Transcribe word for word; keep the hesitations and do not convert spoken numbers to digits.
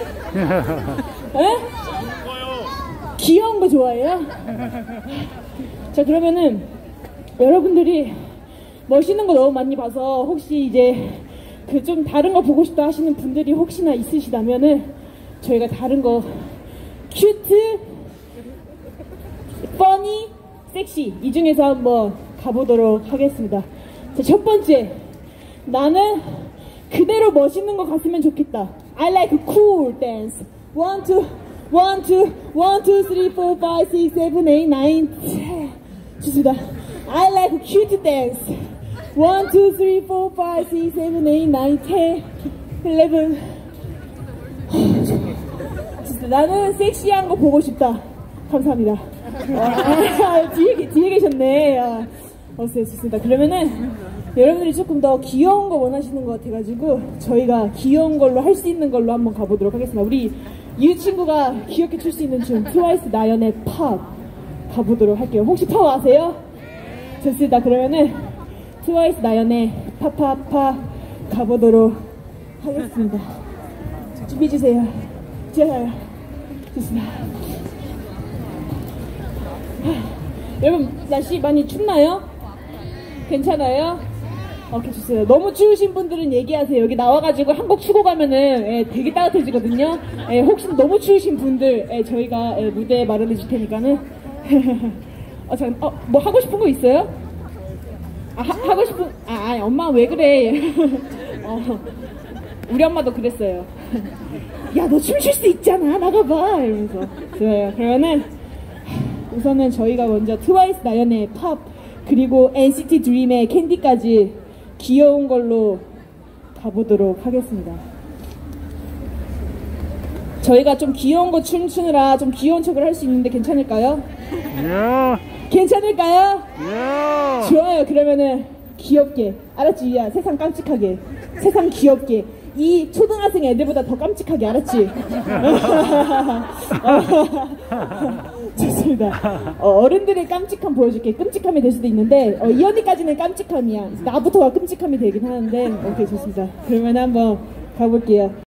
에? 귀여운 거 좋아해요? 자, 그러면은 여러분들이 멋있는 거 너무 많이 봐서 혹시 이제 그 좀 다른 거 보고 싶다 하시는 분들이 혹시나 있으시다면은 저희가 다른 거 큐트, 퍼니, 섹시 이 중에서 한번 가보도록 하겠습니다. 자, 첫 번째, 나는 그대로 멋있는 거 갔으면 좋겠다. I like cool dance. One, two, one, two, one, two, three, four, five, six, seven, eight, nine, ten. 좋습니다. I like cute dance. One, two, three, four, five, six, seven, eight, nine, ten, eleven. 나는 섹시한 거 보고 싶다. 감사합니다. 아, 뒤에, 뒤에 계셨네. 아, 어서요, 좋습니다. 그러면은 여러분들이 조금 더 귀여운 거 원하시는 것 같아가지고 저희가 귀여운 걸로 할 수 있는 걸로 한번 가보도록 하겠습니다. 우리 유 친구가 귀엽게 출 수 있는 춤 트와이스 나연의 팝 가보도록 할게요. 혹시 팝 아세요? 좋습니다. 그러면은 트와이스 나연의 팝팝팝 가보도록 하겠습니다. 준비해주세요. 자, 좋습니다. 여러분 날씨 많이 춥나요? 괜찮아요? 오케이, 좋습니다. 너무 추우신 분들은 얘기하세요. 여기 나와가지고 한복 추고 가면은 예, 되게 따뜻해지거든요. 예, 혹시 너무 추우신 분들 예, 저희가 예, 무대 마련해 줄 테니까는 어, 잠깐, 어, 뭐 하고 싶은 거 있어요? 아, 하, 하고 싶은 아, 아니 엄마 왜 그래? 어, 우리 엄마도 그랬어요. 야, 너 춤출 수 있잖아, 나가봐 이러면서. 좋아요. 그러면은 우선은 저희가 먼저 트와이스 나연의 팝 그리고 엔시티 드림의 캔디까지 귀여운 걸로 가보도록 하겠습니다. 저희가 좀 귀여운 거 춤추느라 좀 귀여운 척을 할 수 있는데 괜찮을까요? Yeah. 괜찮을까요? Yeah. 좋아요. 그러면은 귀엽게, 알았지? 야, 세상 깜찍하게, 세상 귀엽게, 이 초등학생 애들보다 더 깜찍하게, 알았지? 좋습니다. 어, 어른들의 깜찍함 보여줄게. 끔찍함이 될 수도 있는데 어, 이 언니까지는 깜찍함이야. 나부터가 끔찍함이 되긴 하는데 오케이, 좋습니다. 그러면 한번 가볼게요.